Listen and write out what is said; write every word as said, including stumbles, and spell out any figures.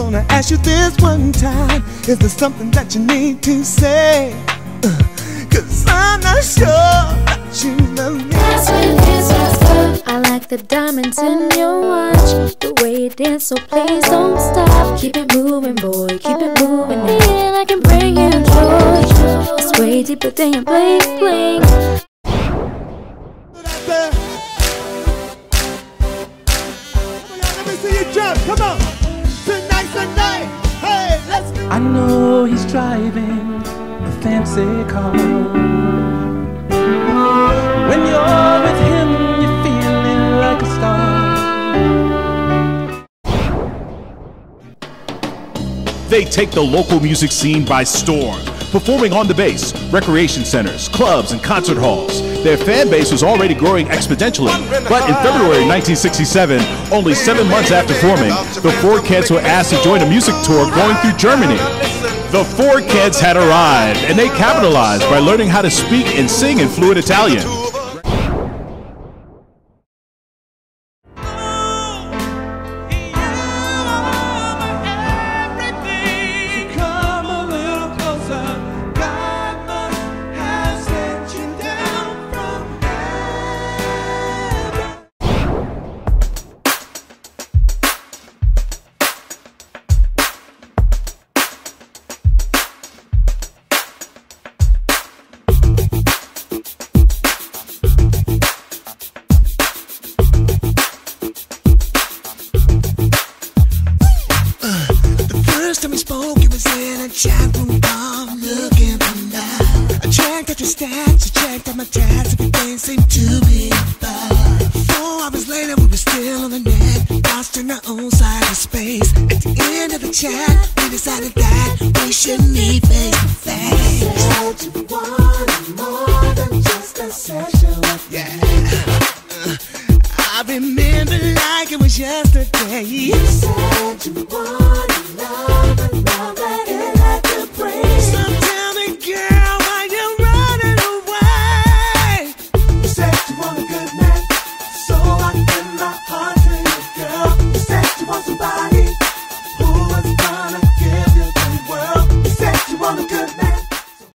gonna ask you this one time. Is there something that you need to say? Uh, Cause I'm not sure that you love me. I like the diamonds in your watch, the way you dance, so please don't stop. Keep it moving, boy, keep it moving. And I can bring you joy. It's way deeper than your bling bling. Let me see you jump, come on. Tonight's the night. Hey, let's go. I know he's driving a fancy car. When you're with him, you're feeling like a star. They take the local music scene by storm, performing on the bass, recreation centers, clubs, and concert halls. Their fan base was already growing exponentially, but in February nineteen sixty-seven, only seven months after forming, the Four Kids were asked to join a music tour going through Germany. The Four Kids had arrived, and they capitalized by learning how to speak and sing in fluent Italian. We spoke, it was in a chat room bar, looking for love. I checked out your stats, I checked out my tats, everything seemed to be fine. Four hours later, we were still on the net, lost in our own cyberspace. At the end of the chat, we decided that we should meet face to face. You said you wanted more than just a session with me. Yeah. uh, I remember like it was yesterday. You said you wanted